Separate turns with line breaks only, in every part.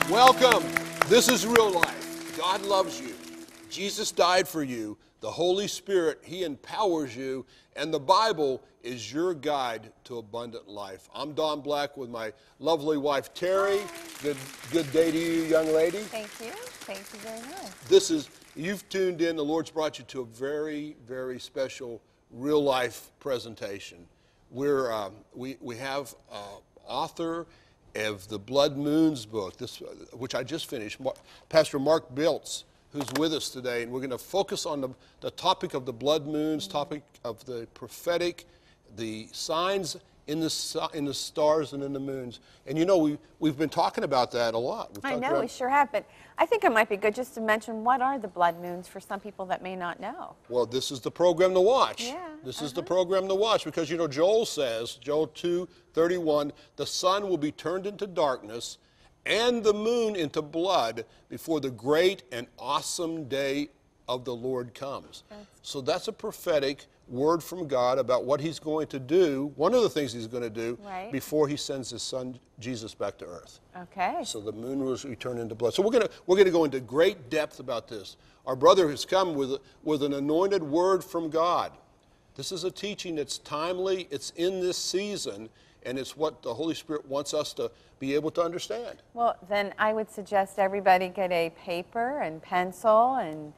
Welcome. This is real life. God loves you. Jesus died for you. The Holy Spirit, He empowers you. And the Bible is your guide to abundant life. I'm Don Black with my lovely wife, Terry. Good day to you, young lady.
Thank you. Thank you very much.
You've tuned in. The Lord's brought you to a very, very special real life presentation. We have author of the Blood Moons book, which I just finished, Pastor Mark Biltz, who's with us today, and we're going to focus on the topic of the blood moons, topic of the prophetic, the signs in the stars and in the moons. And you know, we've been talking about that a lot.
I know, we sure have, but I think it might be good just to mention what are the blood moons for some people that may not know.
Well, this is the program to watch.
Yeah.
This is the program to watch because, you know, Joel says, Joel 2:31, the sun will be turned into darkness and the moon into blood before the great and awesome day of the Lord comes. So that's a prophetic word from God about what He's going to do, one of the things He's going to do before He sends His Son Jesus back to earth.
Okay.
So the moon will return into blood. So we're going to go into great depth about this. Our brother has come with an anointed word from God. This is a teaching that's timely, it's in this season, and it's what the Holy Spirit wants us to be able to understand.
Well, then I would suggest everybody get a paper and pencil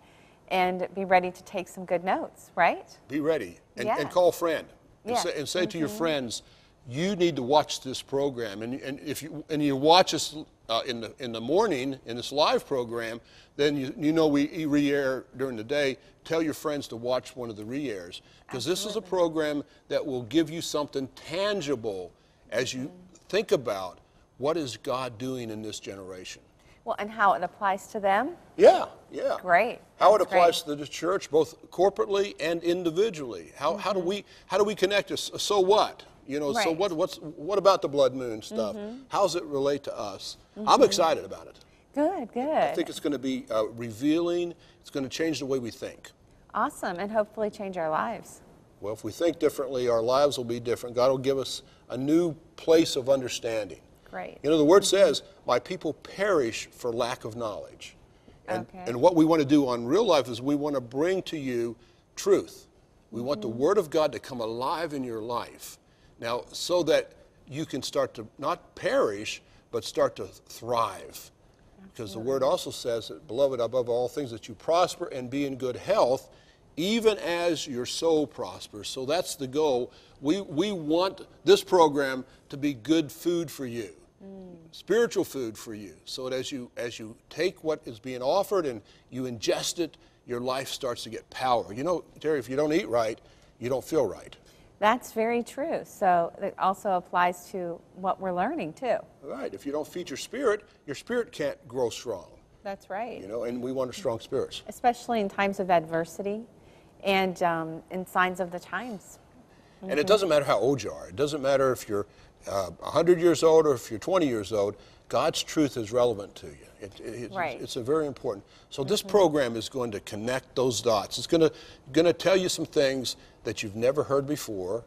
and be ready to take some good notes, right?
Be ready and call a friend and say to your friends, you need to watch this program. And if you watch us in the morning in this live program, then you know we re-air during the day. Tell your friends to watch one of the re-airs because this is a program that will give you something tangible as you think about what is God doing in this generation.
Well, and how it applies to them?
Yeah.
Great.
How it applies to the church, both corporately and individually. How do we connect us? So what? You know, so what about the blood moon stuff? How does it relate to us? I'm excited about it.
Good.
I think it's going to be revealing. It's going to change the way we think.
Awesome, and hopefully change our lives.
Well, if we think differently, our lives will be different. God will give us a new place of understanding.
Great.
You know, the Word says, my people perish for lack of knowledge. And what we want to do on Real Life is we want to bring to you truth. We want the Word of God to come alive in your life. Now, so that you can start to not perish, but start to thrive. Because the Word also says that, beloved, above all things, that you prosper and be in good health, even as your soul prospers. So that's the goal. We want this program to be good food for you. Spiritual food for you, so that as you take what is being offered and you ingest it, your life starts to get power. You know, Terry, if you don't eat right, you don't feel right.
That's very true. So it also applies to what we're learning too.
Right. If you don't feed your spirit can't grow strong.
That's right.
You know, and we want strong spirits.
Especially in times of adversity and in signs of the times.
And it doesn't matter how old you are. It doesn't matter if you're 100 years old or if you're 20 years old. God's truth is relevant to you. It's a very important. So this program is going to connect those dots. It's going to tell you some things that you've never heard before,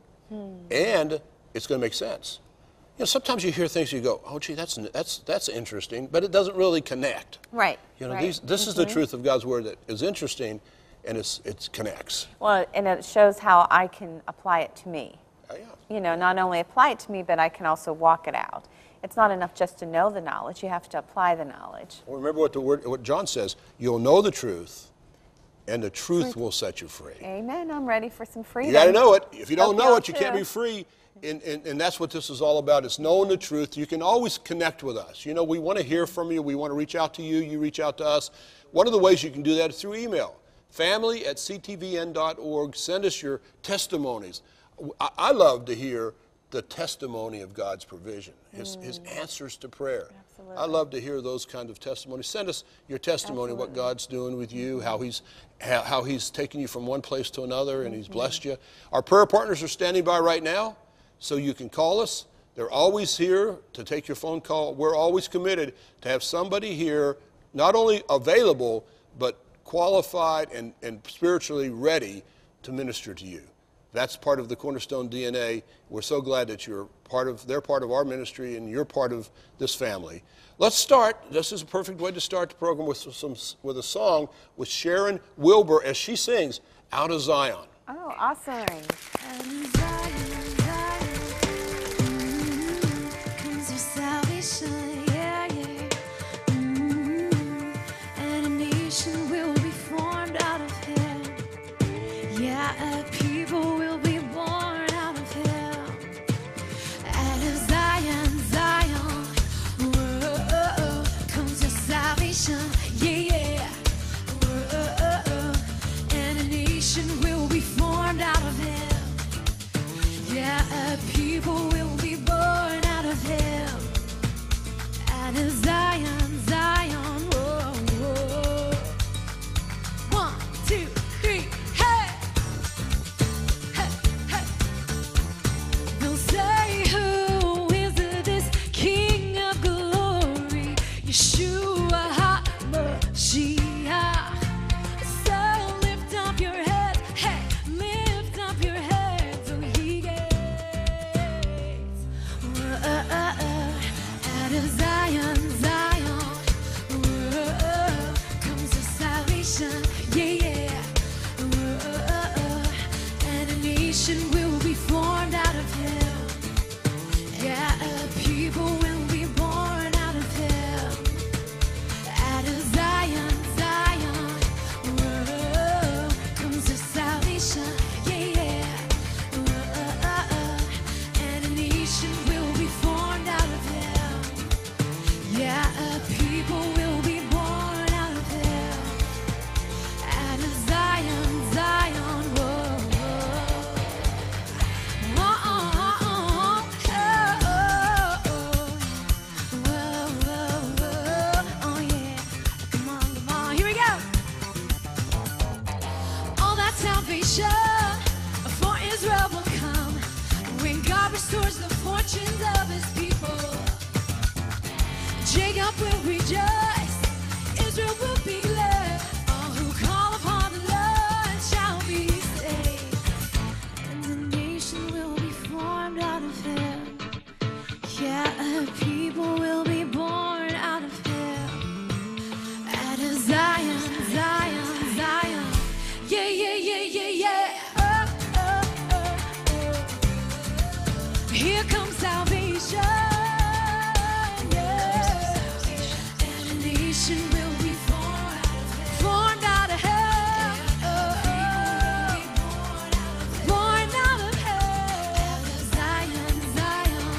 and it's going to make sense. You know, sometimes you hear things you go, oh, gee, that's interesting, but it doesn't really connect.
Right.
You know, this is the truth of God's Word that is interesting, and it connects.
Well, and it shows how I can apply it to me.
Oh, yeah.
You know, not only apply it to me, but I can also walk it out. It's not enough just to know the knowledge. You have to apply the knowledge.
Well, remember what John says. You'll know the truth, and the truth will set you free.
Amen. I'm ready for some freedom.
You got to know it. If you don't know it, you can't be free. And that's what this is all about. It's knowing the truth. You can always connect with us. You know, we want to hear from you. We want to reach out to you. You reach out to us. One of the ways you can do that is through email. family@ctvn.org. Send us your testimonies. I love to hear the testimony of God's provision, His answers to prayer.
Absolutely.
I love to hear those kind of testimonies. Send us your testimony, what God's doing with you, how He's taken you from one place to another, and He's blessed you. Our prayer partners are standing by right now, so you can call us. They're always here to take your phone call. We're always committed to have somebody here, not only available, but qualified and spiritually ready to minister to you. That's part of the Cornerstone DNA. We're so glad that they're part of our ministry and you're part of this family. Let's start. This is a perfect way to start the program with a song with Sharon Wilbur as she sings Out of Zion.
Oh, awesome.
Comes your salvation, yeah, yeah. And a nation will be formed out of him. Yeah, a people will be born out of him. Out of Zion, Zion, whoa, comes your salvation, yeah, yeah. Whoa, and a nation will be formed out of him. Yeah, a people will be born out of him. Out of Zion, Zion, whoa, whoa. 1, 2, 3, hey! Hey, hey. They'll say, who is this King of glory? Yeshua HaMashiach. So lift up your head, hey, lift up your head, so he gates. Out of Zion, Zion, comes the salvation, yeah, yeah. And a nation will be formed out of him. Yeah, a people will be born out of him. Out of Zion, Zion, comes the salvation, yeah, yeah. And a nation will be formed out of him. Yeah, a people will be born out of him. Out of Zion, Zion, whoa, whoa, oh yeah. Come on, here we go. All that salvation for Israel will come when God restores the fortunes of his people. Jacob will rejoice, Israel will be glad. All who call upon the Lord shall be saved. And the nation will be formed out of him. Yeah, a people will be born out of him. Out of Zion, Zion, Zion. Yeah, yeah, yeah, yeah, yeah. Here comes salvation. Yeah. And a nation will be formed out of hell. Born out of hell. Zion, Zion.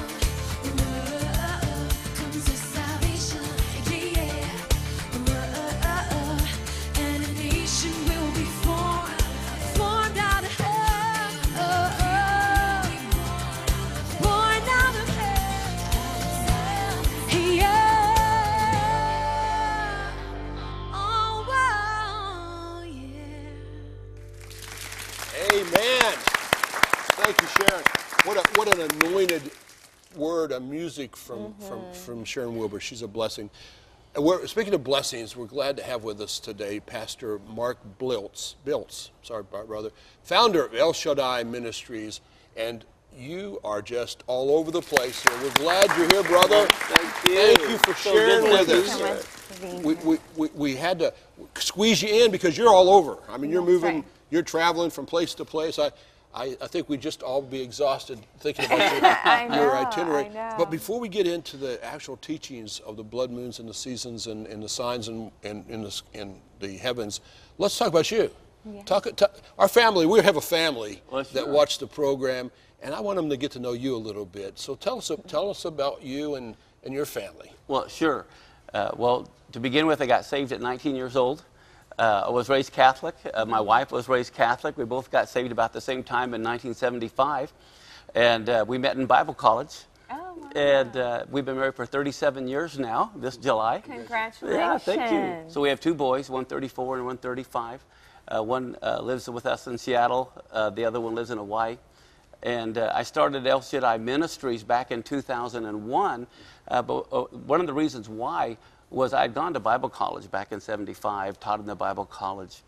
Comes the salvation. Yeah, yeah. And a nation will be formed out of hell. Born out of hell. Yeah. Oh, wow, yeah.
Amen. Thank you, Sharon. What an anointed word, a music from Sharon Wilbur. She's a blessing. And speaking of blessings, we're glad to have with us today Pastor Mark Biltz, sorry, brother, founder of El Shaddai Ministries, and you are just all over the place here. We're glad you're here, brother. Thank you for sharing with us.
So much for being here.
We had to squeeze you in because you're all over. I mean, you're
That's
moving,
right.
you're traveling from place to place. I think we'd just all be exhausted thinking about
I
your
know,
itinerary.
I know.
But before we get into the actual teachings of the blood moons and the seasons and the signs in the heavens, let's talk about you.
Yeah.
Our family, we have a family
Well,
that
sure.
watch the program, and I want them to get to know you a little bit. So tell us about you and your family.
Well, sure. Well, to begin with, I got saved at 19 years old. I was raised Catholic. My wife was raised Catholic. We both got saved about the same time in 1975. And we met in Bible college.
Oh, wow.
And we've been married for 37 years now, this July.
Congratulations.
Yeah, thank you. So we have two boys, one 34 and one 35. One lives with us in Seattle. The other one lives in Hawaii. And I started El Shaddai Ministries back in 2001. But one of the reasons why was I'd gone to Bible college back in '75, taught in the Bible college.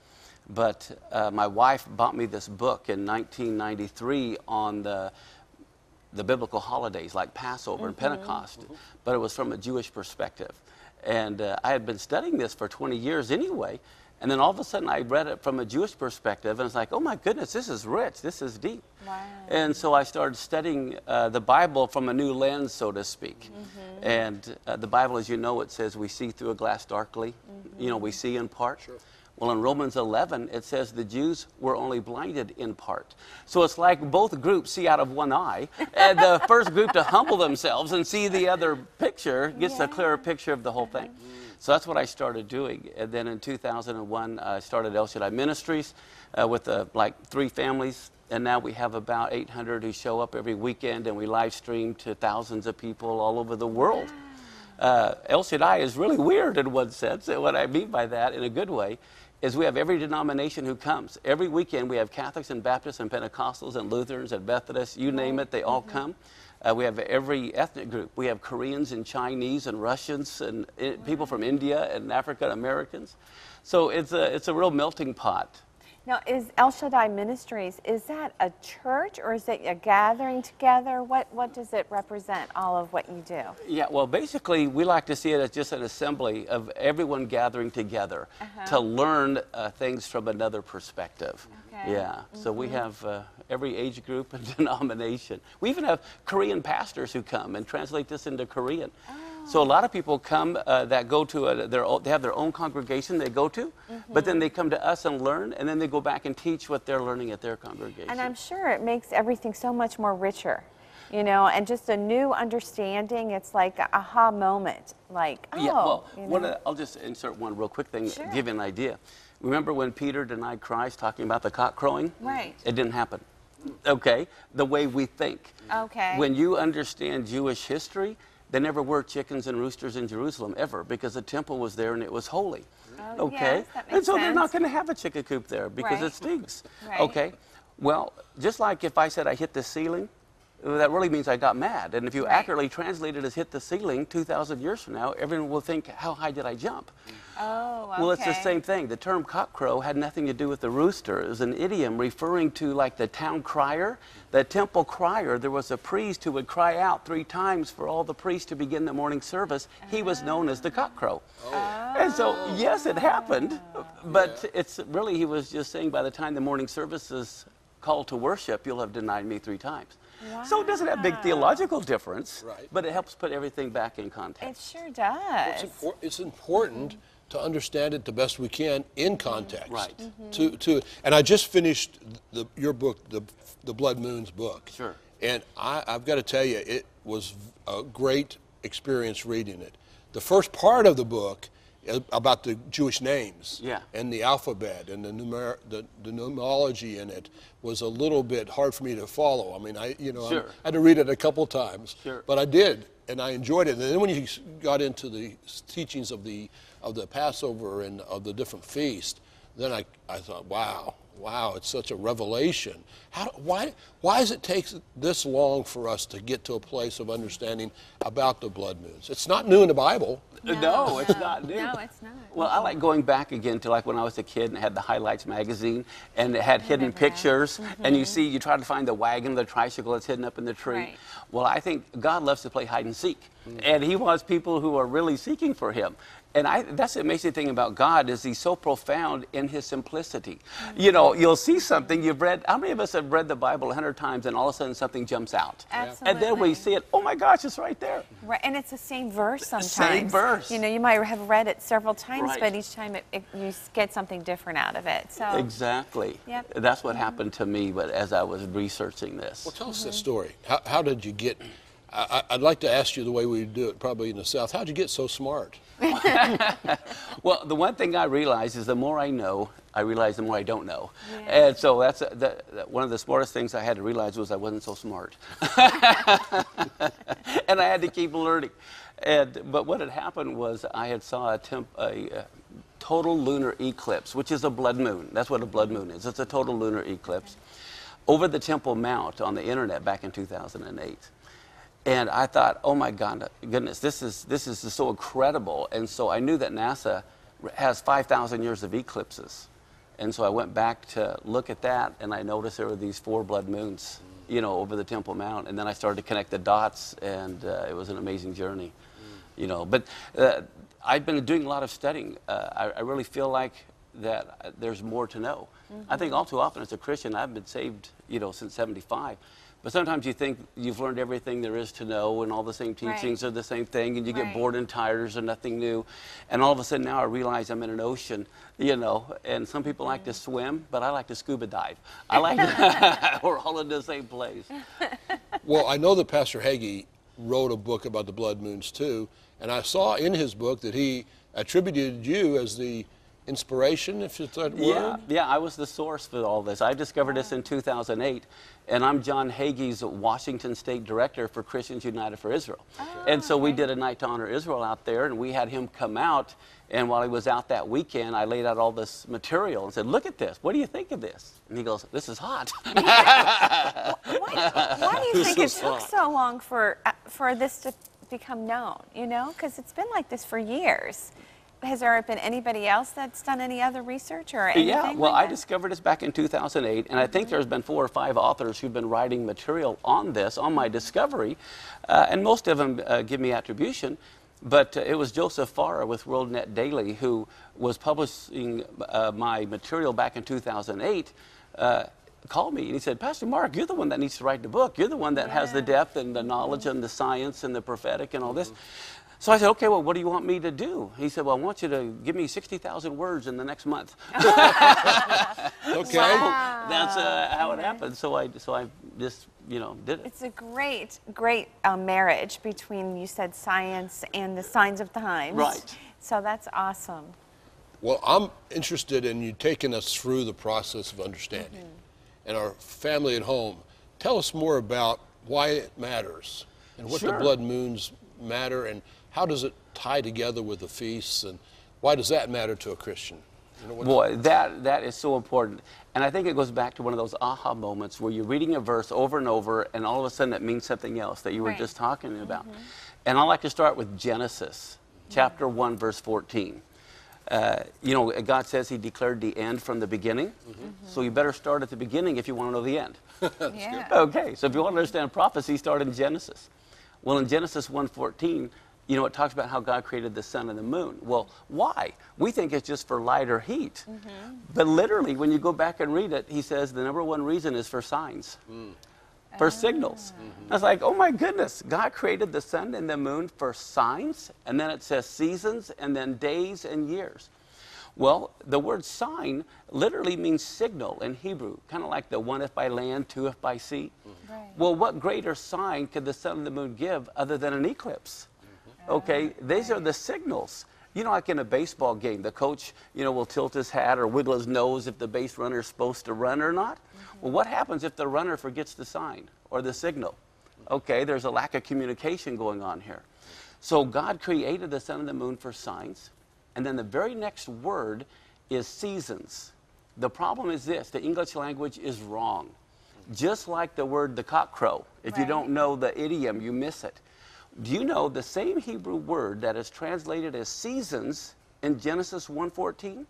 But my wife bought me this book in 1993 on the biblical holidays like Passover and Pentecost, but it was from a Jewish perspective. And I had been studying this for 20 years anyway, and then all of a sudden I read it from a Jewish perspective, and it's like, oh my goodness, this is rich, this is deep.
Wow.
And so I started studying the Bible from a new lens, so to speak. And the Bible, as you know, it says we see through a glass darkly. You know, we see in part.
Sure.
Well, in Romans 11, it says the Jews were only blinded in part. So it's like both groups see out of one eye, and the first group to humble themselves and see the other picture gets a clearer picture of the whole thing. So that's what I started doing. And then in 2001, I started El Shaddai Ministries with like 3 families. And now we have about 800 who show up every weekend, and we live stream to thousands of people all over the world. El Shaddai is really weird in one sense. And what I mean by that, in a good way, is we have every denomination who comes. Every weekend we have Catholics and Baptists and Pentecostals and Lutherans and Methodists, you name it, they all come. We have every ethnic group. We have Koreans and Chinese and Russians and people from India and African Americans. So it's a real melting pot.
Now, is El Shaddai Ministries, is that a church or is it a gathering together? What does it represent, all of what you do?
Yeah, well, basically, we like to see it as just an assembly of everyone gathering together to learn things from another perspective.
Okay.
Yeah, so we have every age group and denomination. We even have Korean pastors who come and translate this into Korean. So a lot of people come that go to they have their own congregation they go to, but then they come to us and learn, and then they go back and teach what they're learning at their congregation.
And I'm sure it makes everything so much more richer, you know, and just a new understanding. It's like an aha moment, like, oh.
Yeah, well,
you know.
I'll just insert one real quick thing,
Sure.
give you an idea. Remember when Peter denied Christ, talking about the cock crowing?
Right.
It didn't happen. Okay? The way we think.
Okay.
When you understand Jewish history, there never were chickens and roosters in Jerusalem ever, because the temple was there and it was holy.
Oh,
Okay?
yes, that
And
makes
so they're not
sense.
going to have a chicken coop there because
Right.
it stinks.
Right.
Okay? Well, just like if I said I hit the ceiling, that really means I got mad. And if you
Right.
accurately translate it as hit the ceiling 2,000 years from now, everyone will think, how high did I jump?
Oh, okay.
Well, it's the same thing. The term cockcrow had nothing to do with the rooster. It was an idiom referring to like the town crier, the temple crier. There was a priest who would cry out 3 times for all the priests to begin the morning service. He was known as the cockcrow. And so, yes, it happened, but it's really, he was just saying by the time the morning service is called to worship, you'll have denied me 3 times. So it doesn't have big theological difference,
Right.
but it helps put everything back in
It
context.
sure does.
It's important to understand it the best we can in context.
Right.
And I just finished your book, the Blood Moons book.
Sure.
And I've got to tell you, it was a great experience reading it. The first part of the book about the Jewish names
Yeah.
and the alphabet and the numerology in it was a little bit hard for me to follow. I mean, I
Sure.
had to read it a couple times,
Sure.
but I did, and I enjoyed it. And then when you got into the teachings of the Passover and of the different feasts, then I thought, wow, it's such a revelation. Why does it take this long for us to get to a place of understanding about the blood moons? It's not new in the Bible.
No, it's not new.
No, it's not.
Well, I like going back again to like when I was a kid and had the Highlights magazine, and it had hidden pictures, and you try to find the wagon, the tricycle that's hidden up in the tree.
Right.
Well, I think God loves to play hide and seek, and He wants people who are really seeking for Him. And that's the amazing thing about God, is He's so profound in His simplicity. You know, you'll see something you've read. How many of us have read the Bible 100 times and all of a sudden something jumps out?
Absolutely.
And then we see it, oh my gosh, it's right there.
Right, and it's the same verse sometimes.
Same verse.
You know, you might have read it several times,
Right.
but each time you get something different out of it. So
Exactly.
Yep.
That's what happened to me as I was researching this.
Well, tell us the story. How did you get? I'd like to ask you the way we do it, probably in the South. How'd you get so smart?
Well, the one thing I realize is the more I know, I realize the more I don't know.
Yeah.
And so that's one of the smartest things I had to realize was I wasn't so smart. And I had to keep learning. But what had happened was I had saw a total lunar eclipse, which is a blood moon. That's what a blood moon is. It's a total lunar eclipse over the Temple Mount on the internet back in 2008. And I thought, oh my goodness, this is so incredible. And so I knew that NASA has 5,000 years of eclipses. And so I went back to look at that, and I noticed there were these 4 blood moons, you know, over the Temple Mount. And then I started to connect the dots, and it was an amazing journey, you know. But I've been doing a lot of studying. I really feel like that there's more to know. I think all too often as a Christian, I've been saved, you know, since 75. But sometimes you think you've learned everything there is to know, and all the same teachings are the same thing, and you get bored and tired, there's nothing new. And all of a sudden now I realize I'm in an ocean, you know, and some people like to swim, but I like to scuba dive. I like to, we're all in the same place.
Well, I know that Pastor Hagee wrote a book about the blood moons too, and I saw in his book that he attributed you as the inspiration, if it's that word?
Yeah, I was the source for all this. I discovered this in 2008, and I'm John Hagee's Washington State Director for Christians United for Israel. And so we did a night to honor Israel out there, and we had him come out, and while he was out that weekend, I laid out all this material and said, look at this, what do you think of this? And he goes, this is hot.
Why do you think it took so long for this to become known, you know? Because it's been like this for years. Has there been anybody else that's done any other research or anything?
Yeah, well,
like
I discovered this back in 2008, and I think there's been 4 or 5 authors who've been writing material on this, on my discovery, and most of them give me attribution. But it was Joseph Farah with WorldNet Daily who was publishing my material back in 2008. Called me and he said, Pastor Mark, you're the one that needs to write the book. You're the one that has the depth and the knowledge and the science and the prophetic and all this. So I said, okay, well, what do you want me to do? He said, well, I want you to give me 60,000 words in the next month.
Okay.
Wow.
That's how it happened. So I just, you know, did it.
It's a great marriage between, you said, science and the signs of the times.
Right.
So that's awesome.
Well, I'm interested in you taking us through the process of understanding. And our family at home, tell us more about why it matters and what the blood moons matter, and how does it tie together with the feasts, and why does that matter to a Christian? You know,
Boy, that is so important. And I think it goes back to one of those aha moments where you're reading a verse over and over, and all of a sudden it means something else that you were just talking about. And I like to start with Genesis, chapter 1, verse 14. You know, God says he declared the end from the beginning. So you better start at the beginning if you want to know the end. Okay, so if you want to understand prophecy, start in Genesis. Well, in Genesis 1:14, you know, it talks about how God created the sun and the moon. Well, why? We think it's just for light or heat. But literally, when you go back and read it, he says the number 1 reason is for signs, for signals. I was like, oh my goodness, God created the sun and the moon for signs? And then it says seasons, and then days and years. Well, the word sign literally means signal in Hebrew, kind of like the 1 if by land, 2 if by sea. Well, what greater sign could the sun and the moon give other than an eclipse? Okay, these are the signals. You know, like in a baseball game, the coach, you know, will tilt his hat or wiggle his nose if the base runner is supposed to run or not. Well, what happens if the runner forgets the sign or the signal? Okay, there's a lack of communication going on here. So God created the sun and the moon for signs. And then the very next word is seasons. The problem is this: the English language is wrong. Just like the word the cock crow. If you don't know the idiom, you miss it. Do you know the same Hebrew word that is translated as seasons in Genesis 1:14?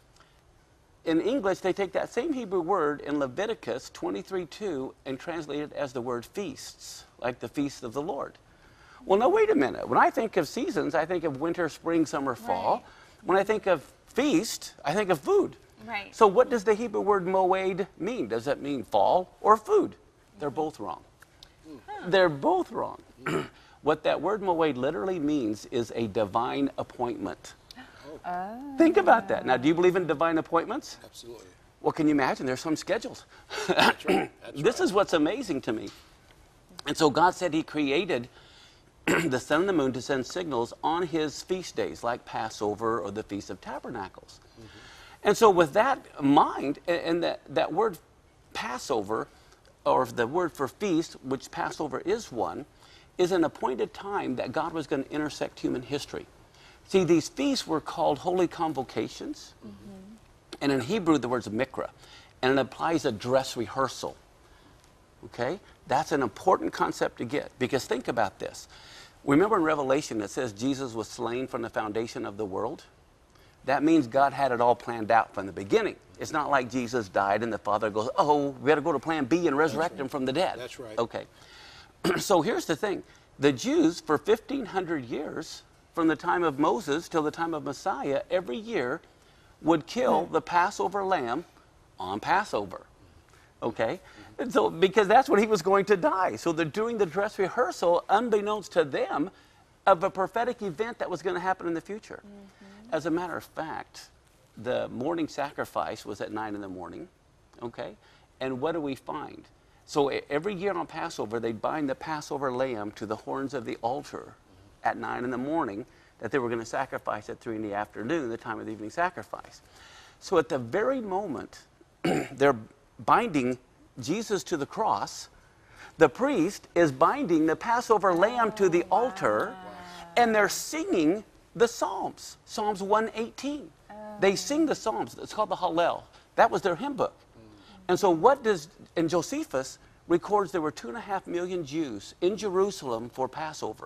In English, they take that same Hebrew word in Leviticus 23:2 and translate it as the word feasts, like the feast of the Lord. Well, now wait a minute. When I think of seasons, I think of winter, spring, summer, fall. When I think of feast, I think of food. So what does the Hebrew word moed mean? Does it mean fall or food? They're both wrong. They're both wrong. What that word moed literally means is a divine appointment. Think about that. Now, do you believe in divine appointments?
Absolutely.
Well, can you imagine? There's some schedules.
That's right.
This is what's amazing to me. And so God said he created the sun and the moon to send signals on his feast days, like Passover or the Feast of Tabernacles. And so with that in mind, and that word Passover, or the word for feast, which Passover is one, is an appointed time that God was going to intersect human history. See, these feasts were called holy convocations, and in Hebrew the word's mikra, and it implies a dress rehearsal. Okay? That's an important concept to get, because think about this. Remember in Revelation it says Jesus was slain from the foundation of the world? That means God had it all planned out from the beginning. It's not like Jesus died and the Father goes, oh, we better go to plan B and resurrect him from the dead.
That's right.
Okay. So here's the thing. The Jews, for 1,500 years, from the time of Moses till the time of Messiah, every year would kill the Passover lamb on Passover. Okay? And so, because that's when he was going to die. So they're doing the dress rehearsal, unbeknownst to them, of a prophetic event that was going to happen in the future. As a matter of fact, the morning sacrifice was at 9 in the morning. Okay? And what do we find? So every year on Passover, they'd bind the Passover lamb to the horns of the altar at 9 in the morning, that they were going to sacrifice at 3 in the afternoon, the time of the evening sacrifice. So at the very moment they're binding Jesus to the cross, the priest is binding the Passover lamb to the altar, and they're singing the Psalms, Psalms 118. They sing the Psalms. It's called the Hallel. That was their hymn book. And so and Josephus records there were 2.5 million Jews in Jerusalem for Passover.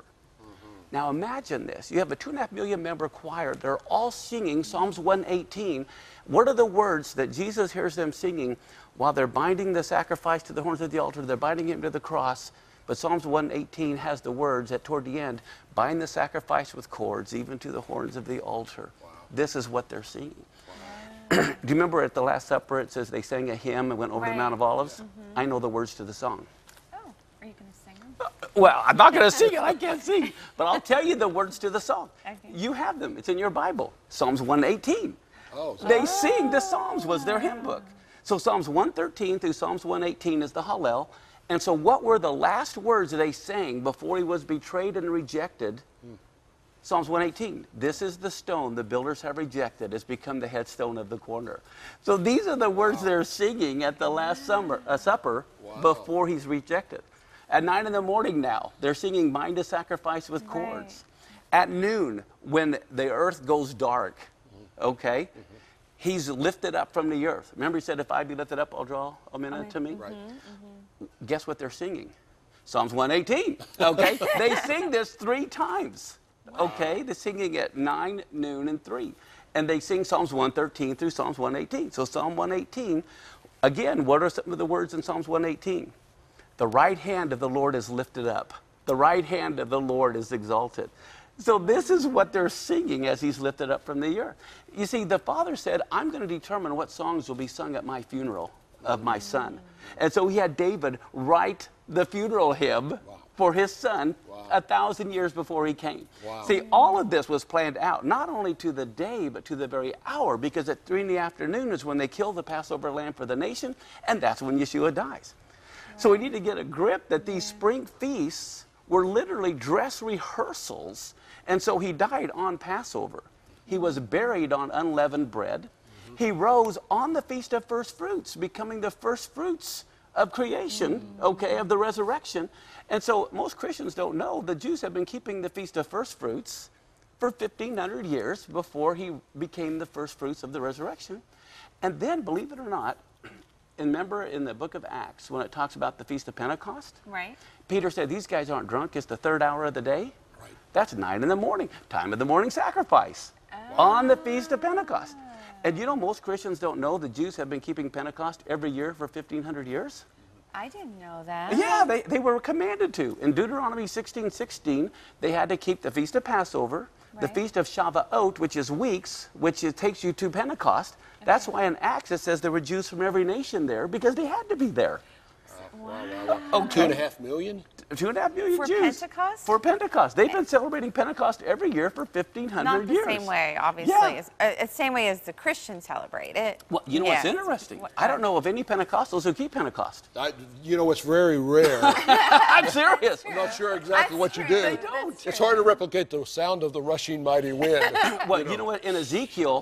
Now imagine this. You have a 2.5 million member choir. They're all singing Psalms 118. What are the words that Jesus hears them singing while they're binding the sacrifice to the horns of the altar? They're binding him to the cross. But Psalms 118 has the words that toward the end, bind the sacrifice with cords, even to the horns of the altar. Wow. This is what they're singing. Wow. Do you remember at the Last Supper it says they sang a hymn and went over the Mount of Olives? I know the words to the song.
Oh, are you going to sing them?
Well, I'm not going to sing it. I can't sing. But I'll tell you the words to the song.
Okay.
You have them. It's in your Bible. Psalms 118.
Oh, so
They sing the Psalms was their hymn book. So Psalms 113 through Psalms 118 is the Hallel. And so what were the last words they sang before he was betrayed and rejected? Psalms 118, this is the stone the builders have rejected. It's become the headstone of the corner. So these are the words they're singing at the Last Supper before he's rejected. At 9 in the morning now, they're singing bind a sacrifice with cords. At noon, when the earth goes dark, okay, he's lifted up from the earth. Remember he said, if I be lifted up, I'll draw a men unto me?
Right.
Guess what they're singing? Psalms 118, okay? They sing this 3 times, okay? They're singing at 9, noon, and 3. And they sing Psalms 113 through Psalms 118. So Psalm 118, again, what are some of the words in Psalms 118? The right hand of the Lord is lifted up. The right hand of the Lord is exalted. So this is what they're singing as he's lifted up from the earth. You see, the Father said, I'm going to determine what songs will be sung at my funeral of my son. And so he had David write the funeral hymn for his son 1,000 years before he came. See, all of this was planned out, not only to the day, but to the very hour, because at 3 in the afternoon is when they kill the Passover lamb for the nation, and that's when Yeshua dies. So we need to get a grip that these spring feasts were literally dress rehearsals, and so he died on Passover. He was buried on unleavened bread. He rose on the Feast of First Fruits, becoming the first fruits of creation, okay, of the resurrection. And so most Christians don't know the Jews have been keeping the Feast of First Fruits for 1,500 years before he became the first fruits of the resurrection. And then, believe it or not, remember in the book of Acts when it talks about the Feast of Pentecost?
Right.
Peter said, these guys aren't drunk. It's the 3rd hour of the day. Right. That's 9 in the morning, time of the morning sacrifice on the Feast of Pentecost. And you know, most Christians don't know the Jews have been keeping Pentecost every year for 1,500 years.
I didn't know that.
Yeah, they were commanded to. In Deuteronomy 16:16, they had to keep the Feast of Passover, the Feast of Shavuot, which is weeks, which takes you to Pentecost. That's why in Acts it says there were Jews from every nation there, because they had to be there.
Okay. 2.5 million?
2.5 million
For
Jews.
Pentecost?
For Pentecost. They've been celebrating Pentecost every year for 1,500
Not the
years.
same way, obviously.
Yeah.
Same way as the Christians celebrate it.
Well, you know what's interesting? I don't know of any Pentecostals who keep Pentecost.
You know, it's very rare.
I'm serious.
I'm not sure exactly what you do.
They don't.
It's hard to replicate the sound of the rushing mighty wind.
Well, you know what? In Ezekiel,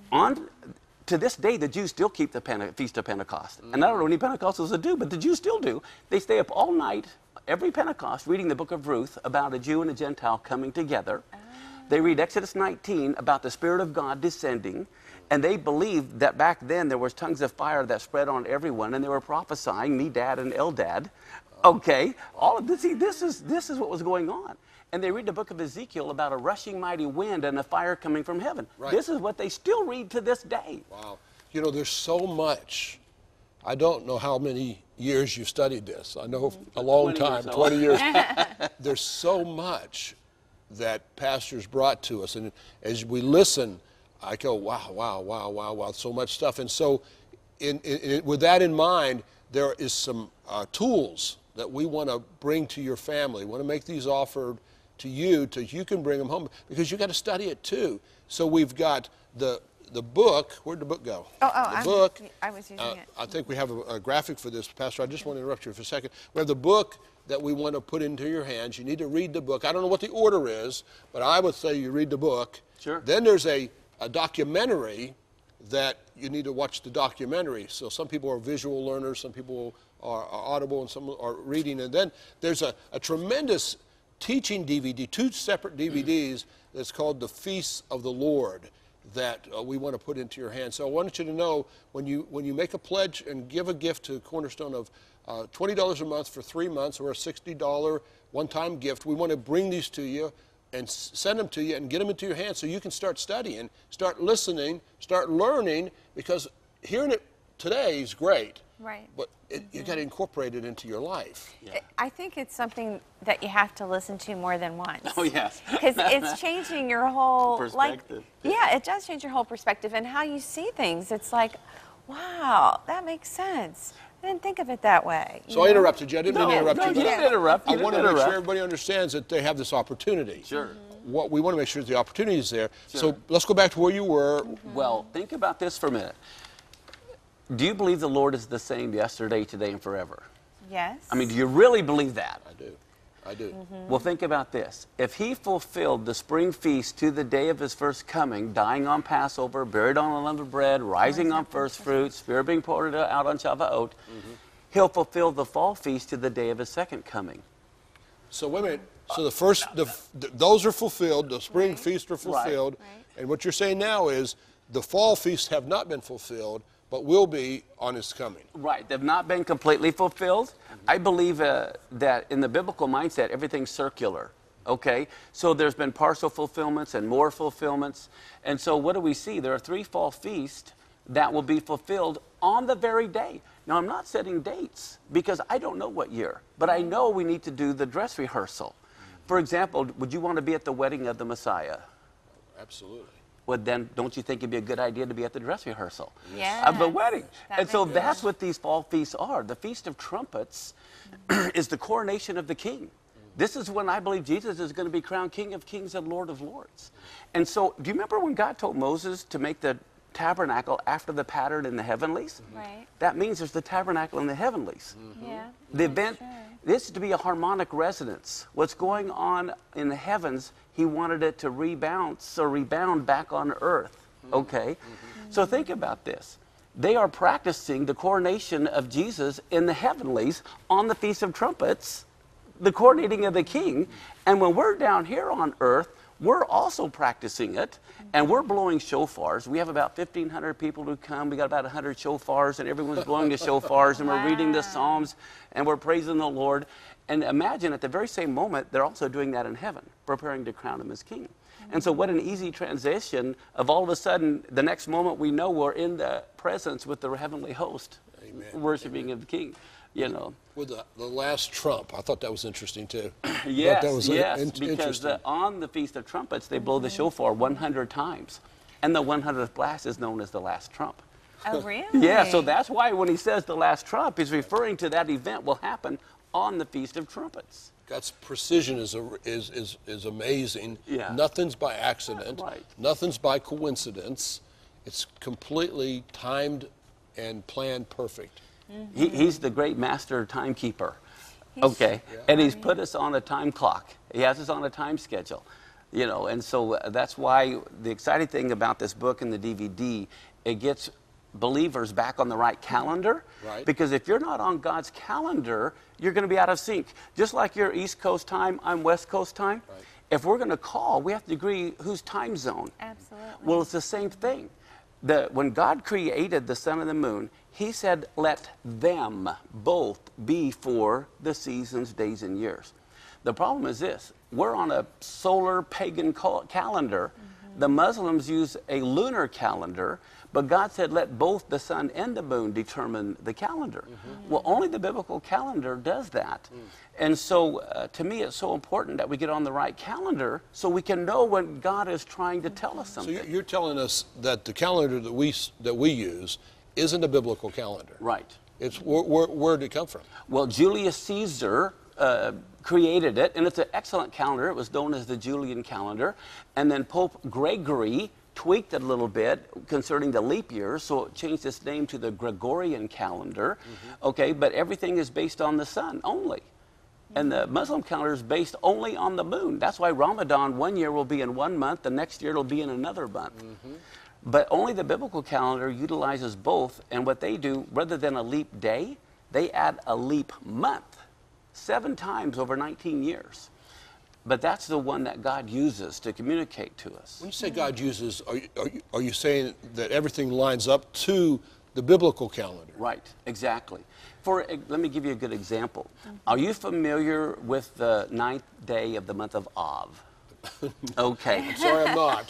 to this day, the Jews still keep the Feast of Pentecost. And I don't know any Pentecostals that do, but the Jews still do. They stay up all night, every Pentecost, reading the book of Ruth about a Jew and a Gentile coming together. They read Exodus 19 about the Spirit of God descending. And they believed that back then there was tongues of fire that spread on everyone, and they were prophesying, Medad and Eldad. Okay, all of this, see, this is what was going on. And they read the book of Ezekiel about a rushing mighty wind and a fire coming from heaven. Right. This is what they still read to this day.
Wow. You know, there's so much. I don't know how many years you've studied this. I know a long
20 or
time,
so.
20 years. There's so much that pastors brought to us. And as we listen, I go, wow, wow, wow, wow, wow, so much stuff. And so with that in mind, there is some tools that we want to bring to your family. We want to make these offered to you, you can bring them home, because you got to study it too. So we've got the book. Where'd the book go? The book.
I was using it.
I think we have a graphic for this, Pastor. I just want to interrupt you for a second. We have the book that we want to put into your hands. You need to read the book. I don't know what the order is, but I would say you read the book.
Sure.
Then there's a documentary that you need to watch the documentary. So some people are visual learners, some people are audible, and some are reading. And then there's a tremendous teaching DVD, 2 separate DVDs that's called The Feasts of the Lord, that we want to put into your hands. So I want you to know, when you make a pledge and give a gift to Cornerstone of $20 a month for 3 months, or a $60 one-time gift, we want to bring these to you and send them to you and get them into your hands so you can start studying, start listening, start learning, because hearing it today is great.
Right.
But you got to incorporate it into your life.
Yeah.
I think it's something that you have to listen to more than once.
Oh, yes.
Because it's changing your whole
Perspective.
Yeah, it does change your whole perspective and how you see things. It's like, wow, that makes sense. I didn't think of it that way.
So I interrupted you. I didn't mean to interrupt
No,
you.
you
but
didn't interrupt.
I
You
want to
didn't
make sure
interrupt.
everybody understands that they have this opportunity.
Sure.
What we want to make sure is the opportunity is there.
Sure.
So let's go back to where you were.
Well, think about this for a minute. Do you believe the Lord is the same yesterday, today, and forever?
Yes.
I mean, do you really believe that?
I do.
Well, think about this. If he fulfilled the spring feast to the day of his first coming, dying on Passover, buried on unleavened bread, rising on first fruits, Spirit being poured out on Shavuot, he'll fulfill the fall feast to the day of his second coming.
So wait a minute. So those are fulfilled. The spring feasts are fulfilled.
Right.
And what you're saying now is the fall feasts have not been fulfilled, but will be on his coming.
Right. They've not been completely fulfilled. I believe that in the biblical mindset, everything's circular. Okay? So there's been partial fulfillments and more fulfillments. And so what do we see? There are 3 fall feasts that will be fulfilled on the very day. Now, I'm not setting dates because I don't know what year, but I know we need to do the dress rehearsal. For example, would you want to be at the wedding of the Messiah?
Absolutely.
Well, then don't you think it'd be a good idea to be at the dress rehearsal
Yes.
of the wedding?
That
And so
makes
that's
sense.
what these fall feasts are. The Feast of Trumpets is the coronation of the King. This is when I believe Jesus is going to be crowned King of Kings and Lord of Lords. And so, do you remember when God told Moses to make the tabernacle after the pattern in the heavenlies?
Right.
That means there's the tabernacle in the heavenlies.
Yeah.
The
that's
event,
true.
this is to be a harmonic resonance. What's going on in the heavens, he wanted it to rebound back on earth. Okay? So think about this. They are practicing the coronation of Jesus in the heavenlies on the Feast of Trumpets, the coronating of the King. And when we're down here on earth, we're also practicing it, and we're blowing shofars. We have about 1,500 people who come. We got about 100 shofars, and everyone's blowing the shofars, and we're reading the Psalms, and we're praising the Lord. And imagine at the very same moment, they're also doing that in heaven, preparing to crown him as king. And so what an easy transition of all of a sudden, the next moment we know we're in the presence with the heavenly host,
Amen.
worshiping of the king, you know.
With the last trump, I thought that was interesting too.
Yes,
that was
yes, because
interesting.
on the Feast of Trumpets, they blow the shofar 100 times. And the 100th blast is known as the last trump.
Oh, really?
Yeah, so that's why when he says the last trump, he's referring to that event will happen on the Feast of Trumpets.
God's precision is amazing.
Yeah.
Nothing's by accident.
Right.
Nothing's by coincidence. It's completely timed and planned perfect.
He's the great master timekeeper. Okay, and he's put us on a time clock. He has us on a time schedule, you know, and so that's why the exciting thing about this book and the DVD, it gets believers back on the right calendar.
Right.
Because if you're not on God's calendar, you're going to be out of sync. Just like you're East Coast time, I'm West Coast time.
Right.
If we're going to call, we have to agree whose time zone.
Absolutely.
Well, it's the same thing. When God created the sun and the moon, he said, let them both be for the seasons, days, and years. The problem is this. We're on a solar pagan calendar. The Muslims use a lunar calendar, But God said, let both the sun and the moon determine the calendar. Well, only the biblical calendar does that. And so, to me, it's so important that we get on the right calendar so we can know when God is trying to tell us something.
So you're telling us that the calendar that we use isn't a biblical calendar.
Right.
It's where did it come from?
Well, Julius Caesar created it, and it's an excellent calendar. It was known as the Julian calendar. And then Pope Gregory tweaked it a little bit concerning the leap years, so it changed its name to the Gregorian calendar. Okay, but everything is based on the sun only. And the Muslim calendar is based only on the moon. That's why Ramadan one year will be in one month, the next year it'll be in another month. But only the biblical calendar utilizes both, and what they do, rather than a leap day, they add a leap month 7 times over 19 years. But that's the one that God uses to communicate to us.
When you say God uses, are you saying that everything lines up to the biblical calendar?
Right, exactly. Let me give you a good example. Are you familiar with the 9th day of the month of Av? Okay.
Sorry, I'm not.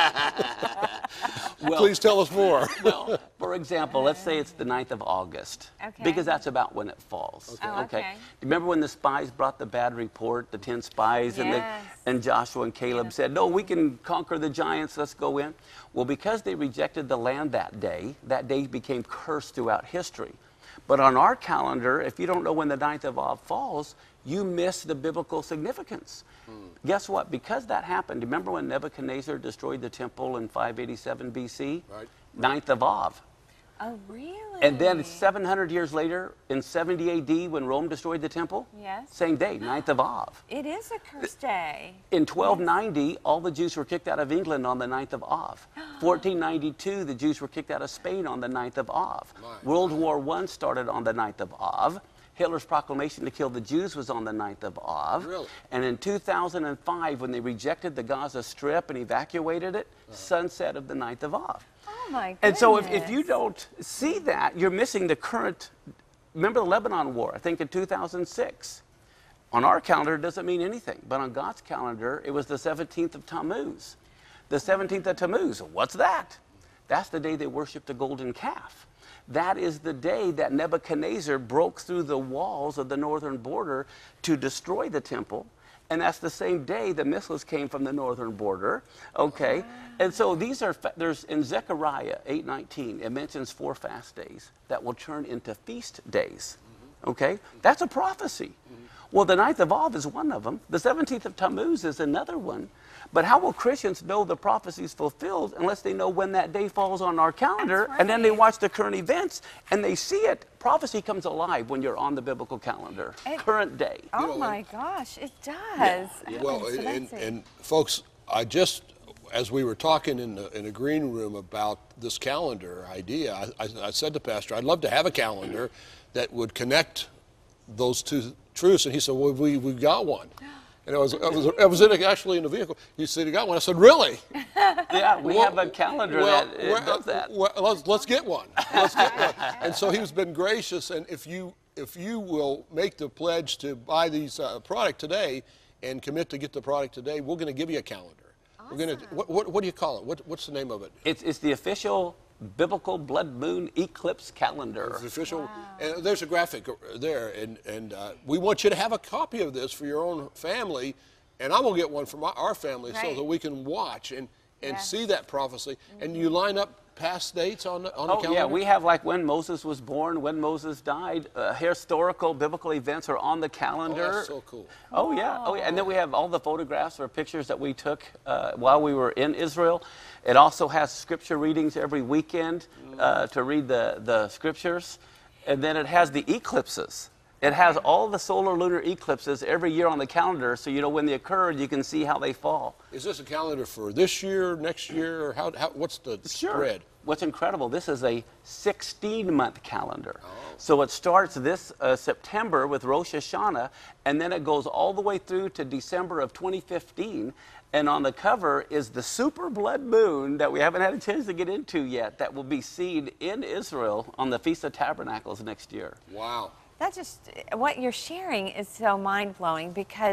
Well,
Please tell us more.
Well, for example, let's say it's the 9th of August.
Okay.
Because that's about when it falls.
Okay. Oh, okay.
Remember when the spies brought the bad report, the 10 spies,
Yes.
and Joshua and Caleb said, no, we can conquer the giants, let's go in. Well, because they rejected the land that day became cursed throughout history. But on our calendar, if you don't know when the 9th of Av falls, you miss the biblical significance. Guess what? Because that happened, remember when Nebuchadnezzar destroyed the temple in 587 BC?
Right.
9th of Av.
Oh, really?
And then 700 years later, in 70 AD, when Rome destroyed the temple?
Yes.
Same day, 9th of Av.
It is a cursed day.
In 1290, all the Jews were kicked out of England on the 9th of Av. 1492, the Jews were kicked out of Spain on the 9th of Av. World War I started on the 9th of Av. Hitler's proclamation to kill the Jews was on the 9th of Av.
Really?
And in 2005, when they rejected the Gaza Strip and evacuated it, sunset of the 9th of Av.
Oh, my goodness.
And so if you don't see that, you're missing the current. Remember the Lebanon War, I think in 2006. On our calendar, it doesn't mean anything. But on God's calendar, it was the 17th of Tammuz. The 17th of Tammuz, what's that? That's the day they worshiped the golden calf. That is the day that Nebuchadnezzar broke through the walls of the northern border to destroy the temple. And that's the same day the missiles came from the northern border. Okay. And so these are, there's in Zechariah 8:19, it mentions 4 fast days that will turn into feast days. Okay. That's a prophecy. Well, the 9th of Av is one of them. The 17th of Tammuz is another one. But how will Christians know the prophecy is fulfilled unless they know when that day falls on our calendar,
That's
and then they
right.
watch the current events and they see it? Prophecy comes alive when you're on the biblical calendar, current day.
Oh,
know,
my gosh, it does.
Well,
So
and,
that's it.
and folks, I just, as we were talking in a green room about this calendar idea, I said to Pastor, I'd love to have a calendar that would connect those two truths. And he said, well, we've got one. And I was actually in the vehicle. He said, you got one? I said, really?
Yeah, we have a calendar that does that.
Let's get one. Let's get one. And so he's been gracious. And if you will make the pledge to buy these product today and commit to get the product today, we're going to give you a calendar. Awesome. We're going to. What do you call it? What's the name of it?
It's the official biblical blood moon eclipse calendar.
It's official. Wow. And there's a graphic there, and we want you to have a copy of this for your own family, and I'm going to get one for our family so that we can watch and see that prophecy. And you line up past dates on the calendar?
Yeah, we have like when Moses was born, when Moses died. Historical biblical events are on the calendar.
Oh, that's so cool.
Oh yeah, and then we have all the photographs or pictures that we took while we were in Israel. It also has scripture readings every weekend to read the scriptures, and then it has the eclipses. It has all the solar lunar eclipses every year on the calendar, so you know when they occur, you can see how they fall.
Is this a calendar for this year, next year, or what's the spread?
What's incredible, this is a 16-month calendar. So it starts this September with Rosh Hashanah, and then it goes all the way through to December of 2015. And on the cover is the super blood moon that we haven't had a chance to get into yet that will be seen in Israel on the Feast of Tabernacles next year.
Wow.
That just, what you're sharing is so mind-blowing because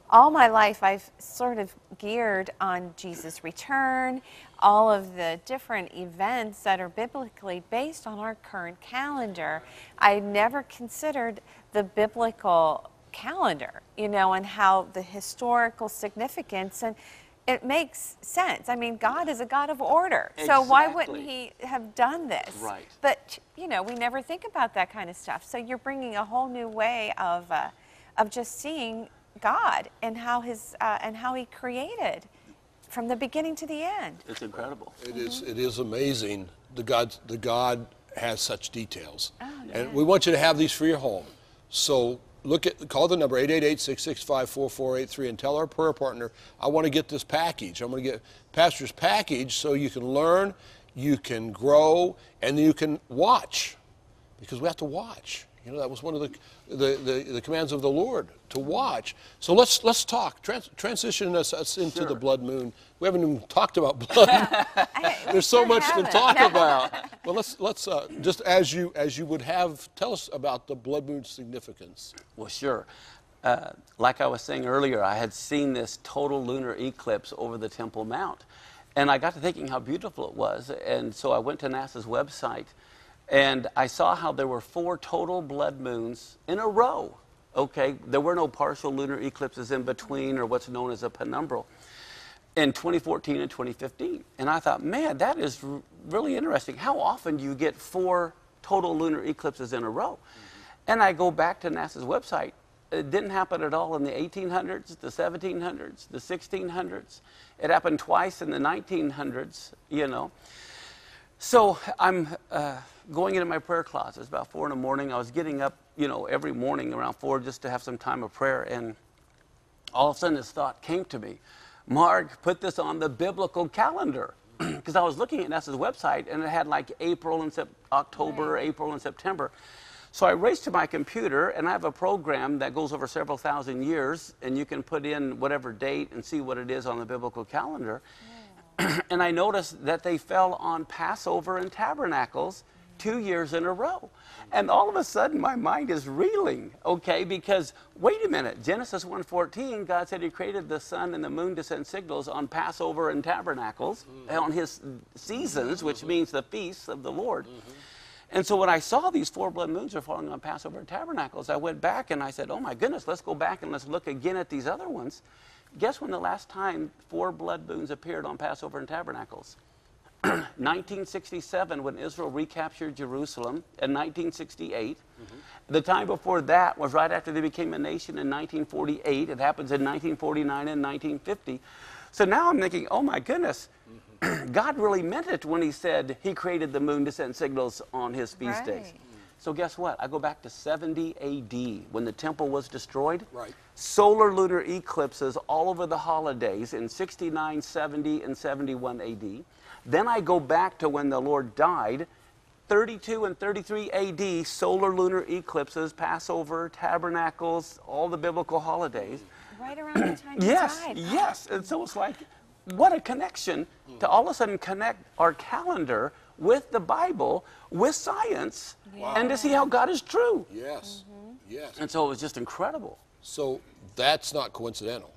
all my life I've sort of geared on Jesus' return, all of the different events that are biblically based on our current calendar. I never considered the biblical calendar, you know, and how the historical significance, and it makes sense. I mean, God is a God of order. So why wouldn't he have done this?
Right.
But, you know, we never think about that kind of stuff. So you're bringing a whole new way of just seeing God and how he created from the beginning to the end.
It's incredible.
It is amazing. The God has such details.
Oh,
And we want you to have these for your home. So call the number 888-665-4483 and tell our prayer partner, I want to get this package. I'm going to get Pastor's package so you can learn, you can grow, and you can watch. Because we have to watch. You know, that was one of the commands of the Lord, to watch. So let's talk. Transition us into the blood moon. We haven't even talked about blood. There's so much to talk about. Well, let's just as you would have, tell us about the blood moon's significance.
Well, sure. Like I was saying earlier, I had seen this total lunar eclipse over the Temple Mount. And I got to thinking how beautiful it was. And so I went to NASA's website. And I saw how there were 4 total blood moons in a row. Okay, there were no partial lunar eclipses in between, or what's known as a penumbral, in 2014 and 2015. And I thought, man, that is really interesting. How often do you get 4 total lunar eclipses in a row? And I go back to NASA's website. It didn't happen at all in the 1800s, the 1700s, the 1600s. It happened twice in the 1900s, you know. So I'm going into my prayer closet. It's about 4 in the morning. I was getting up, you know, every morning around 4 just to have some time of prayer. And all of a sudden this thought came to me, Mark, put this on the biblical calendar. Because I was looking at NASA's website and it had like October, April, and September. So I raced to my computer, and I have a program that goes over several thousand years, and you can put in whatever date and see what it is on the biblical calendar. And I noticed that they fell on Passover and Tabernacles 2 years in a row. And all of a sudden, my mind is reeling, okay? Because, wait a minute, Genesis 1:14, God said he created the sun and the moon to send signals on Passover and Tabernacles, on his seasons, which means the feasts of the Lord. And so when I saw these 4 blood moons are falling on Passover and Tabernacles, I went back and I said, oh my goodness, let's go back and let's look again at these other ones. Guess when the last time 4 blood moons appeared on Passover and Tabernacles? 1967, when Israel recaptured Jerusalem, in 1968. The time before that was right after they became a nation in 1948. It happens in 1949 and 1950. So now I'm thinking, oh my goodness, God really meant it when he said he created the moon to send signals on his feast days. So guess what? I go back to 70 AD when the temple was destroyed.
Right.
Solar lunar eclipses all over the holidays in 69, 70, and 71 AD. Then I go back to when the Lord died, 32 and 33 AD, solar lunar eclipses, Passover, Tabernacles, all the biblical holidays.
Right around the time he
Yes,
died.
yes. And so it's like, what a connection to all of a sudden connect our calendar with the Bible, with science, and to see how God is true.
Yes, yes.
And so it was just incredible.
So that's not coincidental.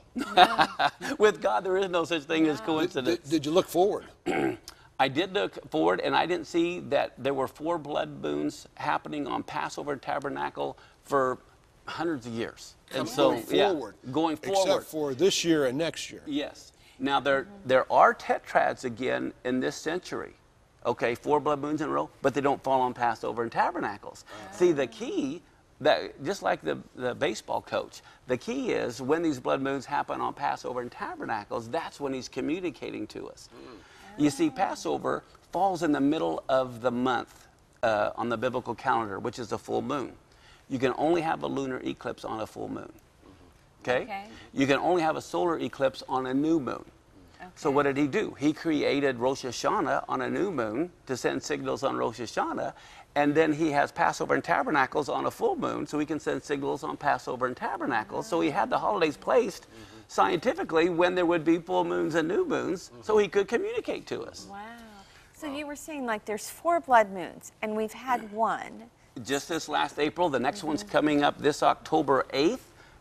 With God, there is no such thing as coincidence.
Did you look forward?
I did look forward, and I didn't see that there were 4 blood moons happening on Passover Tabernacle for hundreds of years. And so, going forward.
Except for this year and next year.
Yes. Now, there are tetrads again in this century. Okay, 4 blood moons in a row, but they don't fall on Passover and Tabernacles. See, the key, that just like the baseball coach, the key is when these blood moons happen on Passover and Tabernacles, that's when he's communicating to us. You see, Passover falls in the middle of the month on the biblical calendar, which is a full moon. You can only have a lunar eclipse on a full moon. Okay? You can only have a solar eclipse on a new moon. So what did he do? He created Rosh Hashanah on a new moon to send signals on Rosh Hashanah, and then he has Passover and Tabernacles on a full moon, so he can send signals on Passover and Tabernacles. So he had the holidays placed scientifically when there would be full moons and new moons, so he could communicate to us.
Wow. So you were saying like there's 4 blood moons, and we've had one.
Just this last April, the next one's coming up this October 8th.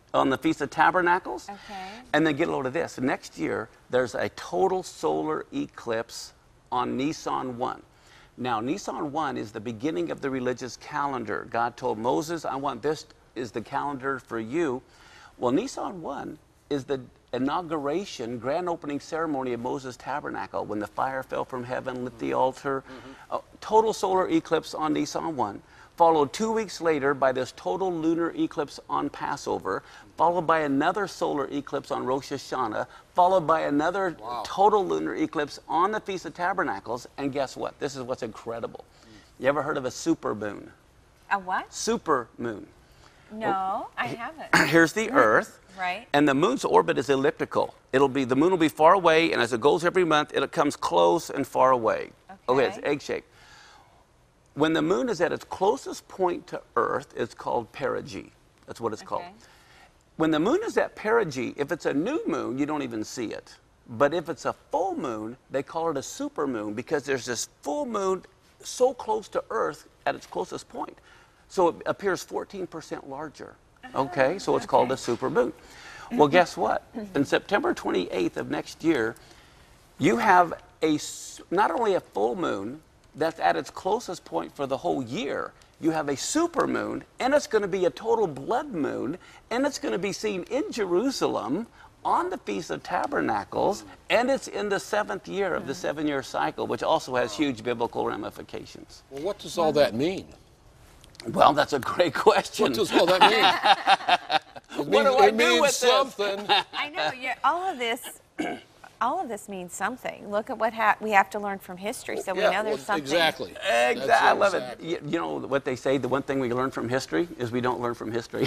on the Feast of Tabernacles.
Okay.
And then get a load of this. Next year, there's a total solar eclipse on Nisan 1. Now, Nisan 1 is the beginning of the religious calendar. God told Moses, I want this is the calendar for you. Well, Nisan 1 is the inauguration, grand opening ceremony of Moses' tabernacle when the fire fell from heaven, lit the altar. Total solar eclipse on Nisan 1. Followed 2 weeks later by this total lunar eclipse on Passover, followed by another solar eclipse on Rosh Hashanah, followed by another total lunar eclipse on the Feast of Tabernacles. And guess what? This is what's incredible. You ever heard of a super moon?
A what?
Super moon.
No, I haven't.
Here's the Earth.
Right.
And the moon's orbit is elliptical. The moon will be far away, and as it goes every month, it comes close and far away. Okay, it's egg-shaped. When the moon is at its closest point to Earth, it's called perigee. That's what it's called. When the moon is at perigee, if it's a new moon, you don't even see it. But if it's a full moon, they call it a supermoon because there's this full moon so close to Earth at its closest point. So it appears 14% larger. Okay, so it's called a supermoon. Well, guess what? In September 28th of next year, you have not only a full moon that's at its closest point for the whole year, you have a supermoon, and it's going to be a total blood moon, and it's going to be seen in Jerusalem on the Feast of Tabernacles, and it's in the 7th year of the 7-year cycle, which also has huge biblical ramifications.
Well, what does all that mean?
Well, that's a great question.
What does all that mean?
What do I do
means
with
something.
I know. All of this means something. Look at what we have to learn from history, so we know there's something.
Exactly.
Exactly. I love it. You know what they say, the one thing we learn from history is we don't learn from history.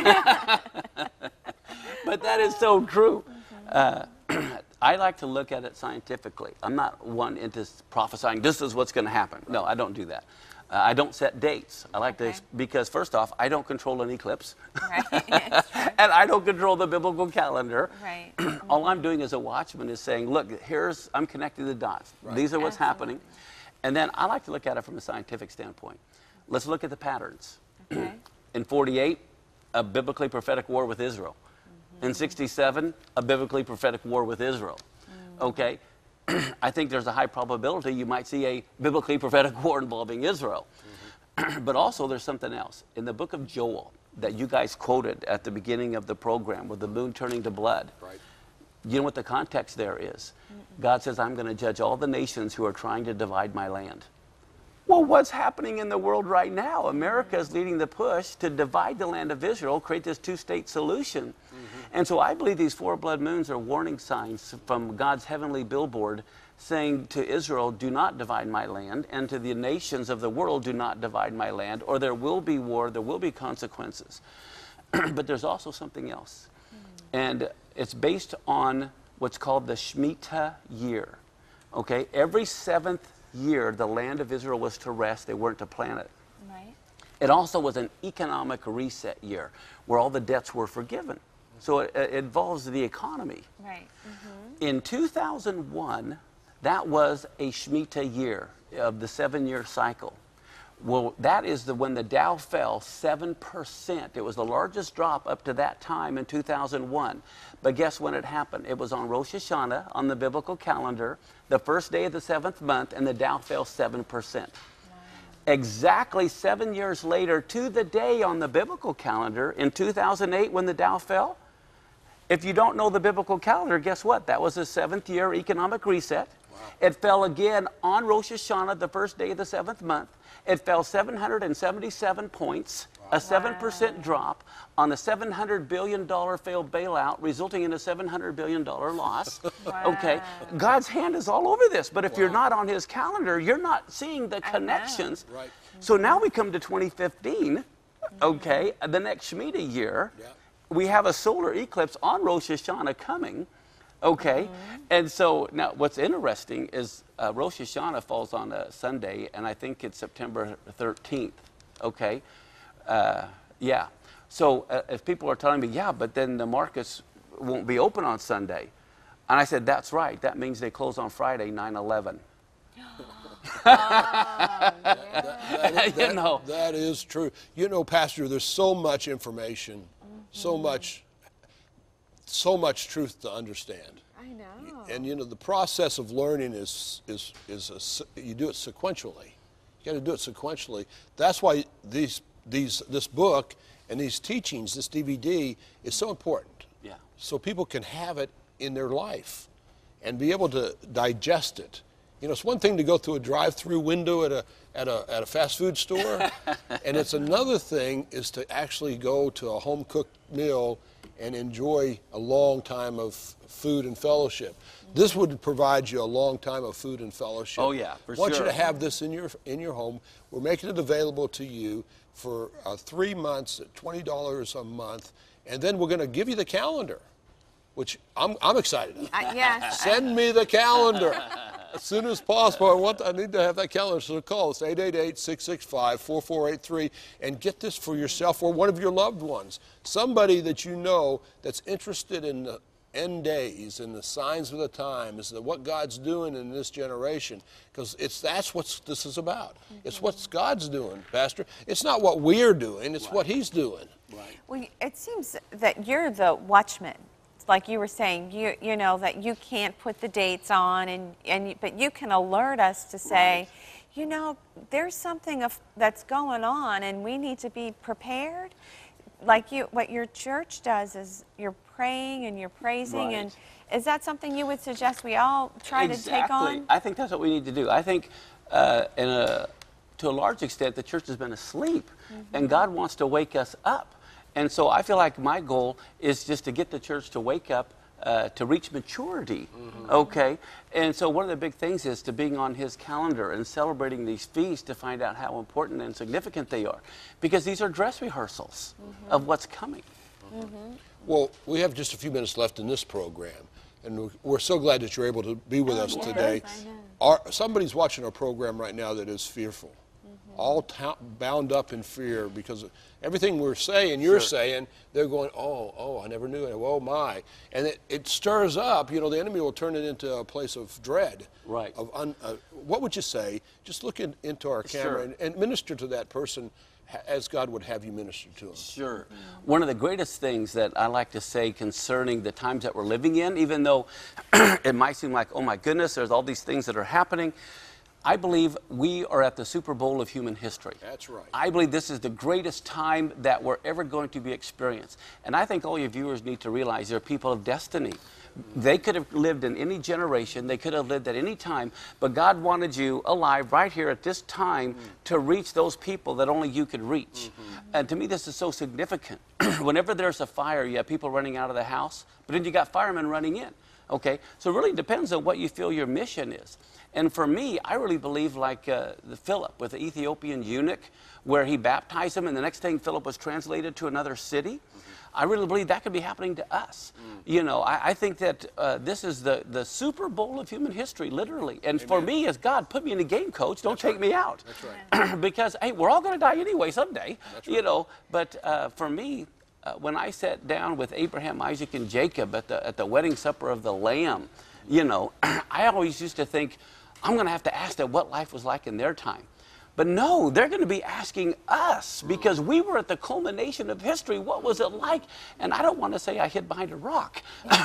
But that is so true. I like to look at it scientifically. I'm not one into prophesying, this is what's going to happen. No, I don't do that. I don't set dates. I like to, because first off, I don't control an eclipse.
Right.
And I don't control the biblical calendar.
Right.
All I'm doing as a watchman is saying, look, I'm connecting the dots. Right. These are what's happening. And then I like to look at it from a scientific standpoint. Let's look at the patterns.
Okay.
In 48, a biblically prophetic war with Israel. In 67, a biblically prophetic war with Israel. Okay? I think there's a high probability you might see a biblically prophetic war involving Israel. But also there's something else. In the book of Joel that you guys quoted at the beginning of the program with the moon turning to blood,
Right.
you know what the context there is? God says, I'm going to judge all the nations who are trying to divide my land. Well, what's happening in the world right now? America is leading the push to divide the land of Israel, create this two-state solution. And so I believe these 4 blood moons are warning signs from God's heavenly billboard saying to Israel, do not divide my land, and to the nations of the world, do not divide my land, or there will be war, there will be consequences. But there's also something else. And it's based on what's called the Shemitah year. Okay, every 7th year, the land of Israel was to rest. They weren't to plant it.
Right.
It also was an economic reset year where all the debts were forgiven. So it involves the economy.
Right.
In 2001, that was a Shemitah year of the 7-year cycle. Well, that is when the Dow fell 7%. It was the largest drop up to that time in 2001. But guess when it happened? It was on Rosh Hashanah, on the biblical calendar, the first day of the 7th month, and the Dow fell 7%. Wow. Exactly 7 years later, to the day on the biblical calendar, in 2008 when the Dow fell, if you don't know the biblical calendar, guess what? That was the 7th year economic reset. Wow. It fell again on Rosh Hashanah, the first day of the 7th month. It fell 777 points, a 7% drop on a $700 billion failed bailout, resulting in a $700 billion loss. Okay, God's hand is all over this, but if you're not on his calendar, you're not seeing the connections. Right. So now we come to 2015, okay, the next Shemitah year. Yeah. We have a solar eclipse on Rosh Hashanah coming, okay? And so now what's interesting is Rosh Hashanah falls on a Sunday, and I think it's September 13th, okay? Yeah. So if people are telling me, yeah, but then the markets won't be open on Sunday. And I said, that's right. That means they close on Friday, 9/11.
That is true. You know, Pastor, there's so much information, so much so much truth to understand.
I know.
And you know, the process of learning is you do it sequentially. You got to do it sequentially. That's why this book and these teachings, this DVD, is so important.
Yeah.
So people can have it in their life and be able to digest it. You know, it's one thing to go through a drive-through window at a fast food store, and it's another thing is to actually go to a home-cooked meal and enjoy a long time of food and fellowship. This would provide you a long time of food and fellowship.
Oh yeah, for
I want
sure.
you to have this in your home. We're making it available to you for 3 months at $20 a month, and then we're going to give you the calendar, which I'm excited about.
Yes.
Send me the calendar as soon as possible. I need to have that calendar. So call us 888-665-4483 and get this for yourself or one of your loved ones. Somebody that you know that's interested in the end days and the signs of the times, what God's doing in this generation, because that's what this is about. It's what God's doing, Pastor. It's not what we're doing, it's what He's doing.
Right.
Well, it seems that you're the watchman. Like you were saying, you know that you can't put the dates on, but you can alert us to say, you know, there's something that's going on, and we need to be prepared. Like what your church does is you're praying and you're praising, and is that something you would suggest we all try to take on?
I think that's what we need to do. I think, to a large extent, the church has been asleep, and God wants to wake us up. And so I feel like my goal is just to get the church to wake up, to reach maturity, okay? And so one of the big things is to being on His calendar and celebrating these feasts to find out how important and significant they are. Because these are dress rehearsals of what's coming.
Well, we have just a few minutes left in this program, and we're so glad that you're able to be with us today. Somebody's watching our program right now that is fearful, all bound up in fear because of everything we're saying, you're saying, they're going, oh, I never knew it, oh my. And it stirs up, you know, the enemy will turn it into a place of dread.
Right.
What would you say? Just look into our camera and minister to that person as God would have you minister to them.
Sure. One of the greatest things that I like to say concerning the times that we're living in, even though it might seem like, oh my goodness, there's all these things that are happening, I believe we are at the Super Bowl of human history.
That's right.
I believe this is the greatest time that we're ever going to be experienced. And I think all your viewers need to realize they're people of destiny. They could have lived in any generation, they could have lived at any time, but God wanted you alive right here at this time to reach those people that only you could reach. And to me, this is so significant. Whenever there's a fire, you have people running out of the house, but then you got firemen running in. Okay, so it really depends on what you feel your mission is. And for me, I really believe like the Philip with the Ethiopian eunuch, where he baptized him, and the next thing Philip was translated to another city. I really believe that could be happening to us. You know, I think that this is the Super Bowl of human history, literally. And for me, as God, put me in the game, coach. Don't take me out.
That's right.
Because, hey, we're all going to die anyway someday. That's right. You know, but for me, when I sat down with Abraham, Isaac, and Jacob at the wedding supper of the Lamb, you know, I always used to think, I'm going to have to ask them what life was like in their time. But no, they're going to be asking us because we were at the culmination of history. What was it like? And I don't want to say I hid behind a rock.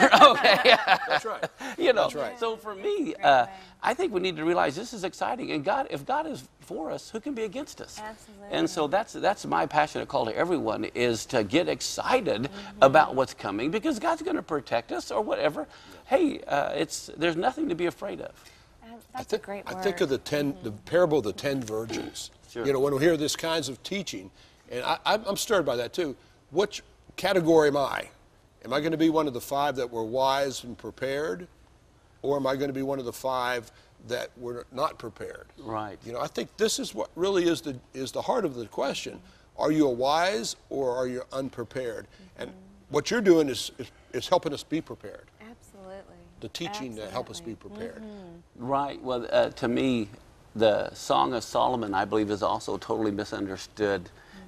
Okay.
That's right.
You know,
That's right.
So for me, I think we need to realize this is exciting. And God, if God is for us, who can be against us?
Absolutely.
And so that's my passionate call to everyone is to get excited about what's coming because God's going to protect us or whatever. Hey, there's nothing to be afraid of.
That's a great word.
I think of the parable of the 10 virgins.
Sure.
You know, when we hear this kinds of teaching, and I'm stirred by that too. Which category am I? Am I going to be one of the 5 that were wise and prepared, or am I going to be one of the 5 that were not prepared?
Right.
You know, I think this is what really is the heart of the question. Are you a wise or are you unprepared? And what you're doing is helping us be prepared.
Absolutely.
The teaching to help us be prepared.
Right. Well, to me, the Song of Solomon, I believe, is also totally misunderstood.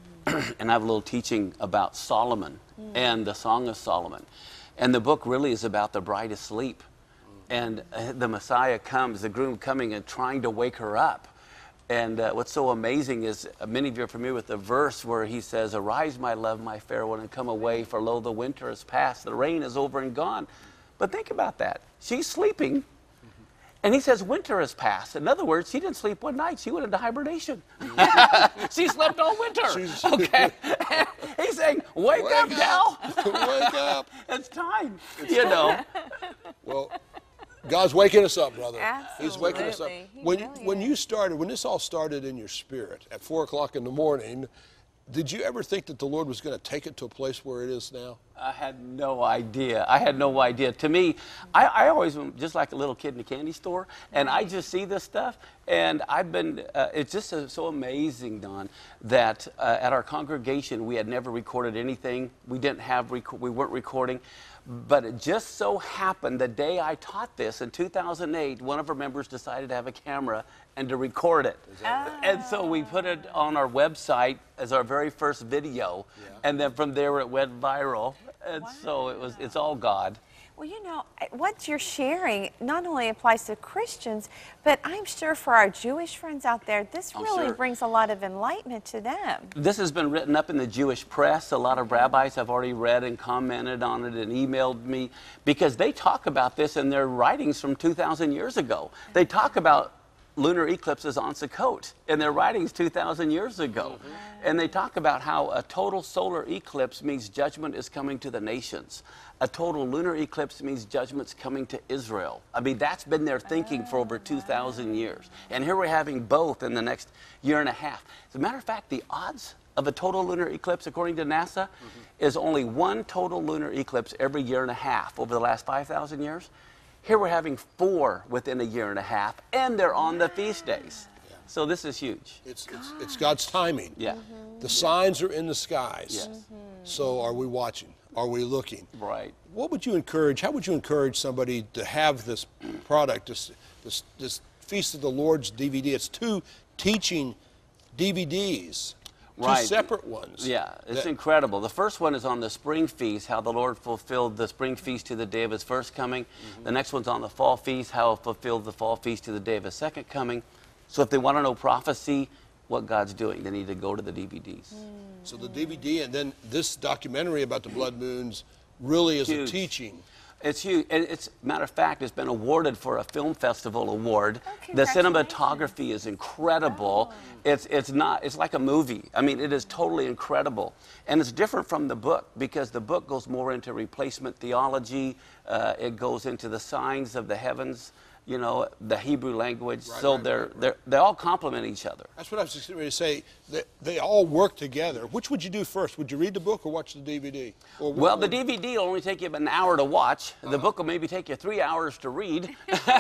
And I have a little teaching about Solomon and the Song of Solomon. And the book really is about the bride asleep. And the Messiah comes, the groom coming and trying to wake her up. And what's so amazing is many of you are familiar with the verse where he says, "Arise, my love, my fair one, and come away, for lo, the winter is past, the rain is over and gone." But think about that. She's sleeping, and he says winter has passed. In other words, she didn't sleep one night. She went into hibernation. She slept all winter. Okay. He's saying, wake up, gal.
Wake up.
It's time. You know.
Well, God's waking us up, brother.
Absolutely.
He's waking us up.
He
When
really
you started, when this all started in your spirit at 4 o'clock in the morning, did you ever think that the Lord was going to take it to a place where it is now?
I had no idea. I had no idea. To me, I always, just like a little kid in a candy store, and I just see this stuff, and I've been, it's just so amazing, Don, that at our congregation, we had never recorded anything. We didn't have, we weren't recording. But it just so happened the day I taught this in 2008, one of our members decided to have a camera and to record it. And so we put it on our website as our very first video. And then from there it went viral. And so it's all God.
Well, you know, what you're sharing not only applies to Christians, but I'm sure for our Jewish friends out there, this really
sure.
brings a lot of enlightenment to them.
This has been written up in the Jewish press. A lot of rabbis have already read and commented on it and emailed me because they talk about this in their writings from 2,000 years ago. They talk about lunar eclipses on Sukkot in their writings 2,000 years ago. And they talk about how a total solar eclipse means judgment is coming to the nations. A total lunar eclipse means judgment's coming to Israel. I mean, that's been their thinking for over 2,000 years. And here we're having both in the next year and a half. As a matter of fact, the odds of a total lunar eclipse, according to NASA, is only one total lunar eclipse every year and a half over the last 5,000 years. Here we're having 4 within a year and a half, and they're on the feast days. So this is huge.
It's God's timing.
Yeah.
The signs are in the skies.
Yes.
So are we watching? Are we looking?
Right.
What would you encourage? How would you encourage somebody to have this product, this Feast of the Lord's DVD? It's 2 teaching DVDs.
Right.
2 separate ones.
Yeah, it's incredible. The first one is on the spring feast, how the Lord fulfilled the spring feast to the day of his first coming. The next one's on the fall feast, how it fulfilled the fall feast to the day of his second coming. So if they want to know prophecy, what God's doing, they need to go to the DVDs.
So the DVD and then this documentary about the blood moons really is
Huge.
a teaching.
It's huge. And it's, matter of fact, it's been awarded for a film festival award.
Oh,
The
congratulations.
cinematography is incredible. It's like a movie. I mean, it is totally incredible. And it's different from the book because the book goes more into replacement theology. It goes into the signs of the heavens, you know, the Hebrew language. They all complement each other.
That's what I was just going to say. They all work together. Which would you do first? Would you read the book or watch the DVD?
Well, the DVD will only take you about an hour to watch. The book will maybe take you 3 hours to read.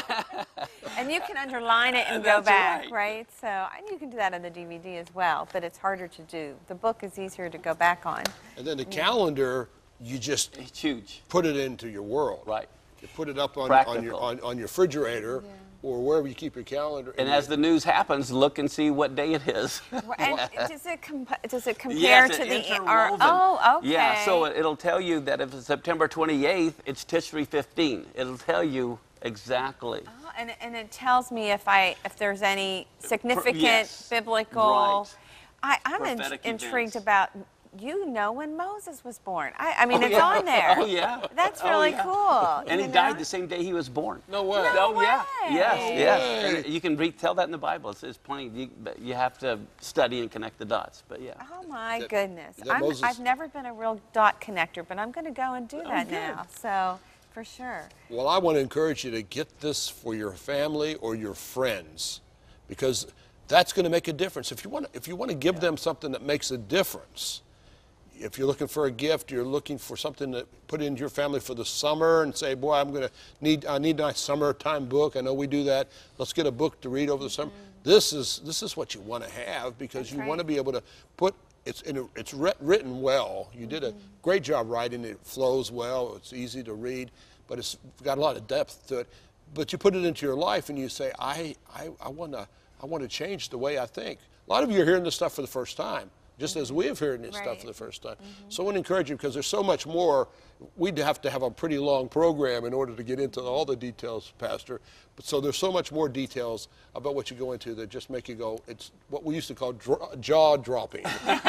And you can underline it and go
That's
back,
right.
right? So, and you can do that on the DVD as well, but it's harder to do. The book is easier to go back on.
And then the calendar, you just
It's huge.
put it into your world.
Right.
You put it up on
Practical.
your refrigerator or wherever you keep your calendar.
And as the news happens, look and see what day it is.
And does it compare
Yes,
to
it's
the
interwoven.
Oh, okay.
Yeah, so it'll tell you that if it's September 28th, it's Tishri 15. It'll tell you exactly.
Oh, and it tells me if there's any significant
Yes.
biblical.
Right.
I'm
Prophetic
intrigued
events.
about. You know when Moses was born. I mean,
Oh,
it's
yeah.
on there.
Oh, yeah.
That's
Oh,
really
yeah.
cool.
And
you
he died
know?
the same day he was born.
No way.
No
Oh, yeah.
way.
Yes,
No
yes.
way.
And you can tell that in the Bible. It's plain. You have to study and connect the dots. But yeah.
Oh my
That-
goodness!
that Moses-
I've never been a real dot connector, but I'm going to go and do that
good.
now. So for sure.
Well, I want to encourage you to get this for your family or your friends because that's going to make a difference. If you want to give them something that makes a difference, if you're looking for a gift, you're looking for something to put into your family for the summer and say, boy, I need a summertime book. I know we do that. Let's get a book to read over the summer. This is what you want to have because you want to be able to put it's written well. You did a great job writing it. It flows well. It's easy to read, but it's got a lot of depth to it. But you put it into your life and you say, I want to change the way I think. A lot of you are hearing this stuff for the first time. just as we have heard this stuff
Right.
for the first time. So I want to encourage you, because there's so much more. We'd have to have a pretty long program in order to get into all the details, Pastor. But so there's so much more details about what you go into that just make you go, it's what we used to call jaw dropping.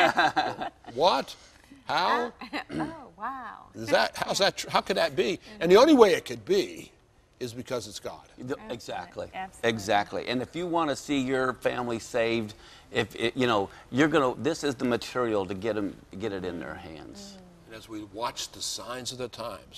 What? How?
Oh, wow.
How could that be? And the only way it could be is because it's God.
Exactly.
Absolutely.
Exactly. And if you want to see your family saved, this is the material to get it in their hands.
And as we watch the signs of the times,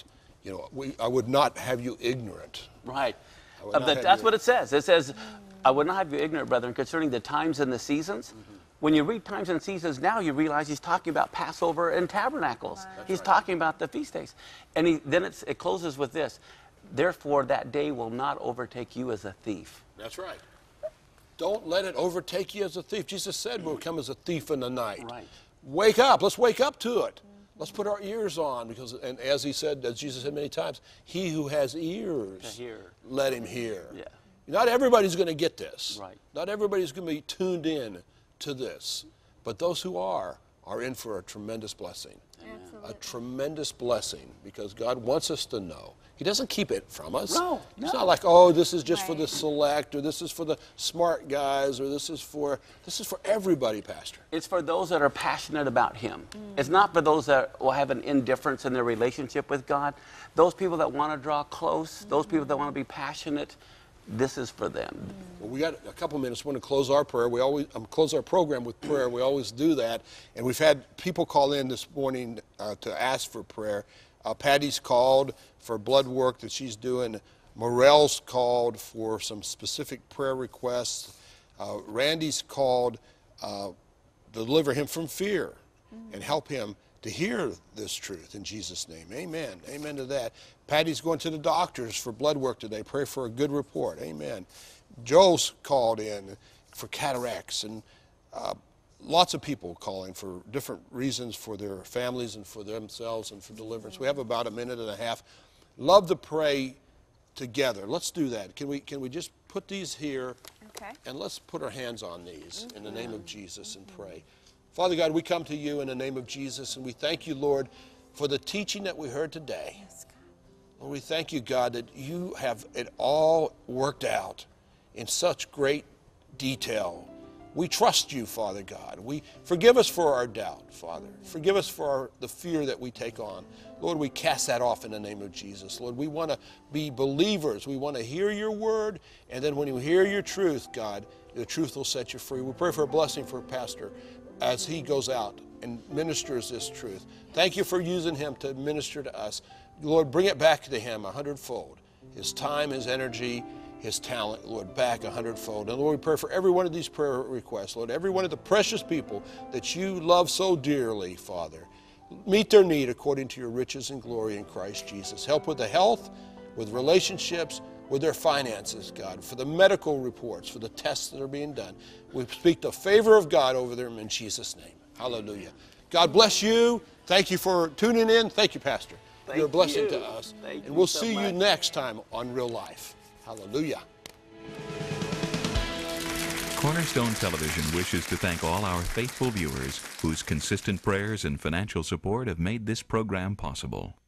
I would not have you ignorant.
Right.
I would not have
That's
you-
what it says. It says, I would not have you ignorant, brethren, concerning the times and the seasons. When you read times and seasons now, you realize he's talking about Passover and Tabernacles. He's talking about the feast days. And then it closes with this. Therefore, that day will not overtake you as a thief.
That's right. Don't let it overtake you as a thief. Jesus said we'll come as a thief in the night.
Right.
Wake up. Let's wake up to it. Let's put our ears on, and as Jesus said many times, he who has ears,
To hear.
let him hear.
Yeah.
Not everybody's going to get this.
Right.
Not everybody's going to be tuned in to this. But those who are in for a tremendous blessing.
Absolutely.
A tremendous blessing, because God wants us to know. He doesn't keep it from us.
No,
It's
no.
not like, oh, this is just for
Right.
the select, or this is for the smart guys, or this is for everybody, Pastor.
It's for those that are passionate about him. It's not for those that will have an indifference in their relationship with God. Those people that want to draw close, those people that want to be passionate, this is for them.
Well, we got a couple minutes. We want to close our prayer. We always close our program with prayer. We always do that. And we've had people call in this morning to ask for prayer. Patty's called for blood work that she's doing. Morel's called for some specific prayer requests. Randy's called to deliver him from fear and help him to hear this truth in Jesus' name. Amen. Amen to that. Patty's going to the doctors for blood work today. Pray for a good report. Amen. Joe's called in for cataracts, and lots of people calling for different reasons for their families and for themselves and for deliverance. We have about a minute and a half. Love to pray together. Let's do that. Can we just put these here?
Okay.
And let's put our hands on these in the name of Jesus and pray. Father God, we come to you in the name of Jesus, and we thank you, Lord, for the teaching that we heard today.
Yes, God.
Lord, we thank you, God, that you have it all worked out in such great detail. We trust you, Father God. Forgive us for our doubt, Father. Forgive us for the fear that we take on. Lord, we cast that off in the name of Jesus. Lord, we want to be believers. We want to hear your word, and then when you hear your truth, God, the truth will set you free. We pray for a blessing for Pastor as he goes out and ministers this truth. Thank you for using him to minister to us. Lord, bring it back to him 100-fold. His time, his energy, his talent, Lord, back 100-fold. And Lord, we pray for every one of these prayer requests, Lord, every one of the precious people that you love so dearly, Father. Meet their need according to your riches and glory in Christ Jesus. Help with the health, with relationships, with their finances, God, for the medical reports, for the tests that are being done. We speak the favor of God over them in Jesus' name. Hallelujah. God bless you. Thank you for tuning in. Thank you, Pastor.
Thank
You're a blessing
you.
to us.
Thank
and
you
we'll
so
see you
much.
next time on Real Life. Hallelujah.
Cornerstone Television wishes to thank all our faithful viewers whose consistent prayers and financial support have made this program possible.